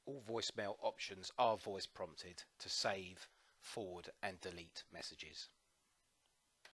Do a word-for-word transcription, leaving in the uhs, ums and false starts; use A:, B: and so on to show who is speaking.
A: all voicemail options are voice prompted to save, forward and delete messages.